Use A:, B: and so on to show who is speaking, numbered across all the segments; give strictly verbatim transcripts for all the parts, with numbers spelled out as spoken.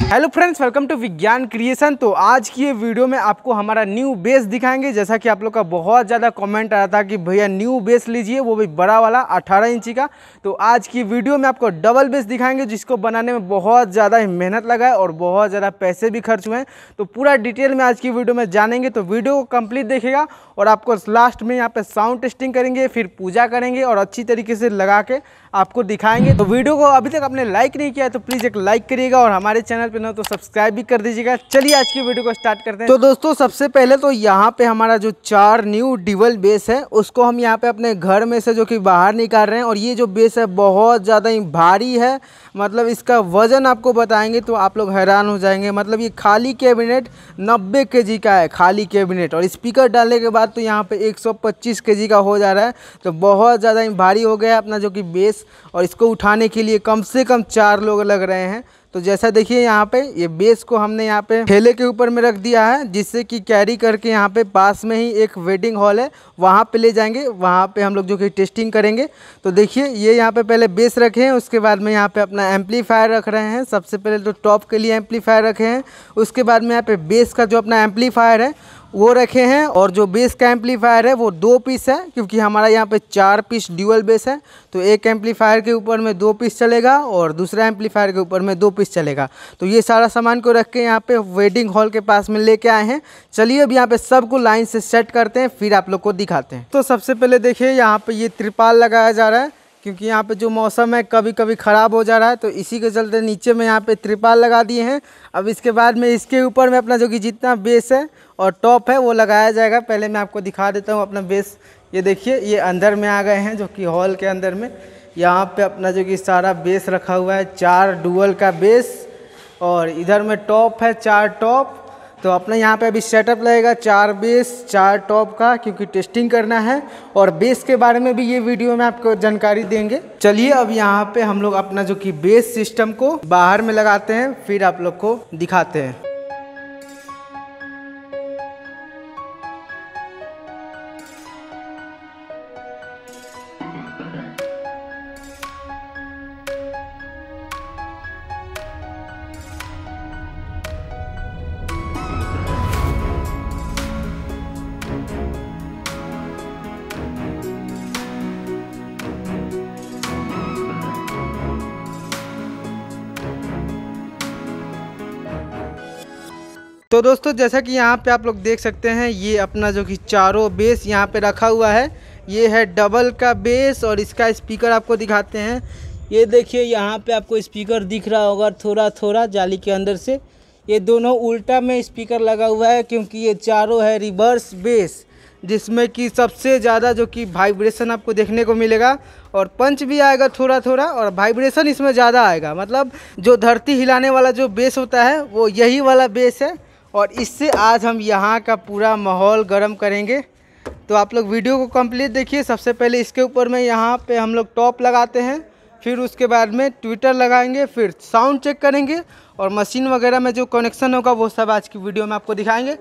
A: Hello friends, welcome to Vigyan creation. तो आज की ये वीडियो में आपको हमारा न्यू बेस दिखाएंगे। जैसा कि आप लोग का बहुत ज़्यादा कमेंट आया था कि भैया न्यू बेस लीजिए, वो भी बड़ा वाला अठारह इंची का। तो आज की वीडियो में आपको डबल बेस दिखाएंगे, जिसको बनाने में बहुत ज़्यादा ही मेहनत लगा है और बहुत ज़्यादा पैसे भी खर्च हुए हैं। तो पूरा डिटेल में आज की वीडियो में जानेंगे, तो वीडियो को कंप्लीट देखिएगा। और आपको लास्ट में यहाँ पे साउंड टेस्टिंग करेंगे, फिर पूजा करेंगे और अच्छी तरीके से लगा के आपको दिखाएंगे। तो वीडियो को अभी तक आपने लाइक नहीं किया है तो प्लीज़ एक लाइक करिएगा और हमारे चैनल पे ना तो सब्सक्राइब भी कर दीजिएगा। चलिए आज की वीडियो को स्टार्ट करते हैं। तो दोस्तों, सबसे पहले तो यहाँ पे हमारा जो चार न्यू डुअल बेस है उसको हम यहाँ पे अपने घर में से जो कि बाहर निकाल रहे हैं। और ये जो बेस है बहुत ज़्यादा ही भारी है, मतलब इसका वजन आपको बताएंगे तो आप लोग हैरान हो जाएंगे। मतलब ये खाली कैबिनेट नब्बे के जी का है, खाली कैबिनेट, और स्पीकर डालने के बाद तो यहाँ पे एक सौ पच्चीस के जी का हो जा रहा है। तो बहुत ज़्यादा ही भारी हो गया है अपना जो कि बेस, और इसको उठाने के लिए कम से कम चार लोग लग रहे हैं। तो जैसा देखिए यहाँ पे ये बेस को हमने यहाँ पे ठेले के ऊपर में रख दिया है, जिससे कि कैरी करके यहाँ पे पास में ही एक वेडिंग हॉल है, वहाँ पे ले जाएंगे। वहाँ पे हम लोग जो कि टेस्टिंग करेंगे। तो देखिए ये यहाँ पे पहले बेस रखे हैं, उसके बाद में यहाँ पे अपना एम्पलीफायर रख रहे हैं। सबसे पहले तो टॉप के लिए एम्पलीफायर रखे हैं, उसके बाद में यहाँ पे बेस का जो अपना एम्पलीफायर है वो रखे हैं। और जो बेस का एम्पलीफायर है वो दो पीस है, क्योंकि हमारा यहाँ पे चार पीस ड्यूअल बेस है। तो एक एम्पलीफायर के ऊपर में दो पीस चलेगा और दूसरा एम्पलीफायर के ऊपर में दो पीस चलेगा। तो ये सारा सामान को रख के यहाँ पे वेडिंग हॉल के पास में लेके आए हैं। चलिए अब यहाँ पे सबको लाइन से सेट करते हैं, फिर आप लोग को दिखाते हैं। तो सबसे पहले देखिए यहाँ पे ये त्रिपाल लगाया जा रहा है, क्योंकि यहाँ पे जो मौसम है कभी कभी ख़राब हो जा रहा है। तो इसी के चलते नीचे में यहाँ पे त्रिपाल लगा दिए हैं। अब इसके बाद में इसके ऊपर में अपना जो कि जितना बेस है और टॉप है वो लगाया जाएगा। पहले मैं आपको दिखा देता हूँ अपना बेस। ये देखिए ये अंदर में आ गए हैं, जो कि हॉल के अंदर में यहाँ पे अपना जो कि सारा बेस रखा हुआ है, चार डुअल का बेस, और इधर में टॉप है चार टॉप। तो अपना यहाँ पे अभी सेटअप लगेगा चार बेस चार टॉप का, क्योंकि टेस्टिंग करना है। और बेस के बारे में भी ये वीडियो में आपको जानकारी देंगे। चलिए अब यहाँ पे हम लोग अपना जो कि बेस सिस्टम को बाहर में लगाते हैं, फिर आप लोग को दिखाते हैं। तो दोस्तों, जैसा कि यहाँ पे आप लोग देख सकते हैं, ये अपना जो कि चारों बेस यहाँ पे रखा हुआ है। ये है डबल का बेस, और इसका स्पीकर आपको दिखाते हैं। ये देखिए यहाँ पे आपको स्पीकर दिख रहा होगा थोड़ा थोड़ा जाली के अंदर से। ये दोनों उल्टा में स्पीकर लगा हुआ है, क्योंकि ये चारों है रिवर्स बेस, जिसमें कि सबसे ज़्यादा जो कि वाइब्रेशन आपको देखने को मिलेगा। और पंच भी आएगा थोड़ा थोड़ा, और वाइब्रेशन इसमें ज़्यादा आएगा। मतलब जो धरती हिलाने वाला जो बेस होता है वो यही वाला बेस है। और इससे आज हम यहाँ का पूरा माहौल गर्म करेंगे। तो आप लोग वीडियो को कंप्लीट देखिए। सबसे पहले इसके ऊपर में यहाँ पे हम लोग टॉप लगाते हैं, फिर उसके बाद में ट्विटर लगाएंगे, फिर साउंड चेक करेंगे, और मशीन वगैरह में जो कनेक्शन होगा वो सब आज की वीडियो में आपको दिखाएंगे।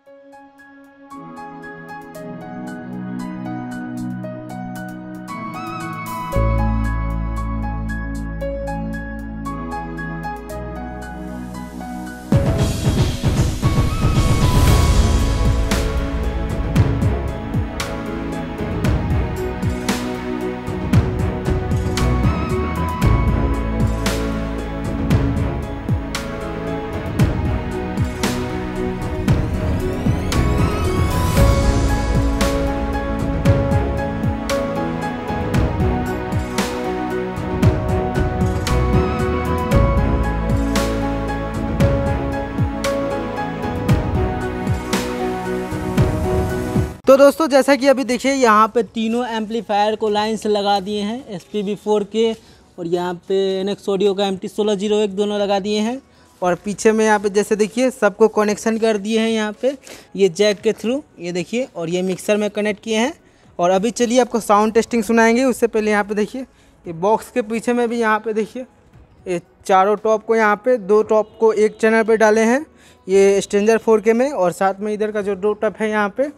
A: तो दोस्तों, जैसा कि अभी देखिए यहाँ पे तीनों एम्पलीफायर को लाइन से लगा दिए हैं, एस पी बी फोर के, और यहाँ पे एन एक्स ऑडियो का एम टी सोलह जीरो एक दोनों लगा दिए हैं। और पीछे में यहाँ पे जैसे देखिए सबको कनेक्शन कर दिए हैं यहाँ पे ये जैक के थ्रू, ये देखिए, और ये मिक्सर में कनेक्ट किए हैं। और अभी चलिए आपको साउंड टेस्टिंग सुनाएंगे। उससे पहले यहाँ पे देखिए ये बॉक्स के पीछे में भी यहाँ पे देखिए ये चारों टॉप को यहाँ पे दो टॉप को एक चैनल पे डाले हैं, ये स्ट्रेंजर फोर के में, और साथ में इधर का जो दो टॉप है यहाँ पे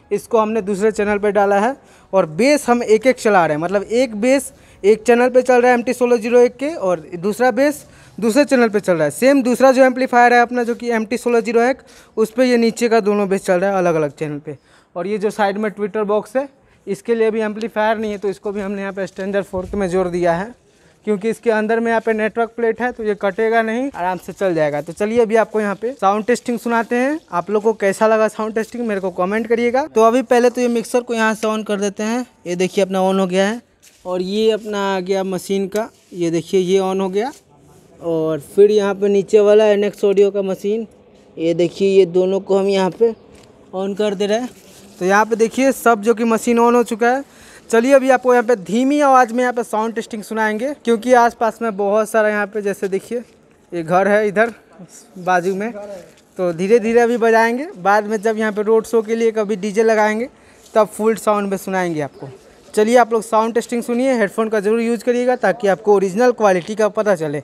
A: इसको हमने दूसरे चैनल पे डाला है। और बेस हम एक एक चला रहे हैं, मतलब एक बेस एक चैनल पे चल रहा है एम टी सोलह जीरो एक के, और दूसरा बेस दूसरे चैनल पे चल रहा है। सेम दूसरा जो एम्पलीफायर है अपना जो कि एम टी सोलह जीरो एक, उस पर ये नीचे का दोनों बेस चल रहा है अलग अलग चैनल पे। और ये जो साइड में ट्विटर बॉक्स है, इसके लिए भी एम्पलीफायर नहीं है, तो इसको भी हमने यहाँ पे स्टैंडर्ड फोर्थ में जोड़ दिया है, क्योंकि इसके अंदर में यहाँ पे नेटवर्क प्लेट है, तो ये कटेगा नहीं, आराम से चल जाएगा। तो चलिए अभी आपको यहाँ पे साउंड टेस्टिंग सुनाते हैं। आप लोग को कैसा लगा साउंड टेस्टिंग मेरे को कमेंट करिएगा। तो अभी पहले तो ये मिक्सर को यहाँ से ऑन कर देते हैं। ये देखिए अपना ऑन हो गया है, और ये अपना आ गया मशीन का, ये देखिए ये ऑन हो गया। और फिर यहाँ पे नीचे वाला एनएक्स ऑडियो का मशीन, ये देखिए ये दोनों को हम यहाँ पे ऑन कर दे रहे हैं। तो यहाँ पे देखिए सब जो कि मशीन ऑन हो चुका है। चलिए अभी आपको यहाँ पे धीमी आवाज़ में यहाँ पे साउंड टेस्टिंग सुनाएंगे, क्योंकि आसपास में बहुत सारा यहाँ पे जैसे देखिए ये घर है इधर बाजू में, तो धीरे धीरे अभी बजाएंगे। बाद में जब यहाँ पे रोड शो के लिए कभी डीजे लगाएंगे तब फुल साउंड में सुनाएंगे आपको। चलिए आप लोग साउंड टेस्टिंग सुनिए, हेडफोन का ज़रूर यूज़ करिएगा ताकि आपको ओरिजिनल क्वालिटी का पता चले।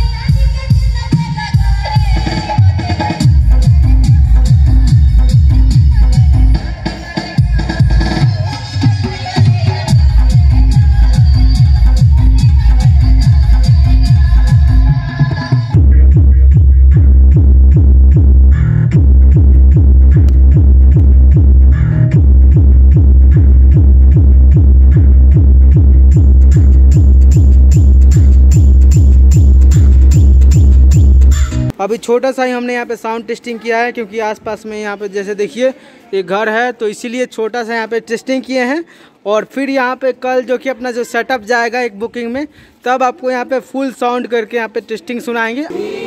A: अभी छोटा सा ही हमने यहाँ पे साउंड टेस्टिंग किया है, क्योंकि आसपास में यहाँ पे जैसे देखिए ये घर है, तो इसीलिए छोटा सा यहाँ पे टेस्टिंग किए हैं। और फिर यहाँ पे कल जो कि अपना जो सेटअप जाएगा एक बुकिंग में, तब आपको यहाँ पे फुल साउंड करके यहाँ पे टेस्टिंग सुनाएंगे।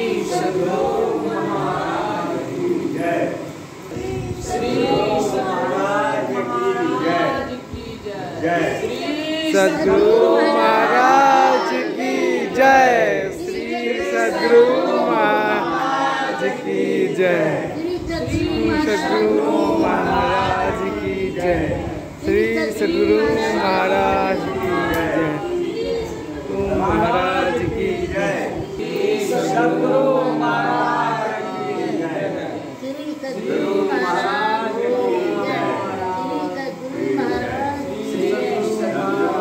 A: सद्गुरु महाराज की जय, श्री सद्गुरु महाराज की जय, सद्गुरु महाराज की जय, श्री सद्गुरु महाराज की जय, सद्गुरु महाराज की जय, सद्गुरु महाराज की जय, श्री सद्गुरु महाराज की जय, श्री सद्गुरु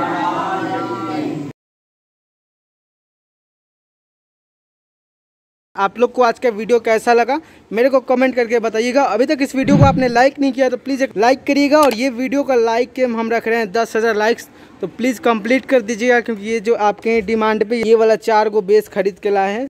A: आप लोग को आज का वीडियो कैसा लगा मेरे को कमेंट करके बताइएगा। अभी तक इस वीडियो को आपने लाइक नहीं किया तो प्लीज़ एक लाइक करिएगा। और ये वीडियो का लाइक के हम रख रहे हैं दस हज़ार लाइक्स, तो प्लीज़ कंप्लीट कर दीजिएगा, क्योंकि ये जो आपके डिमांड पे ये वाला चार गो बेस खरीद के लाए हैं।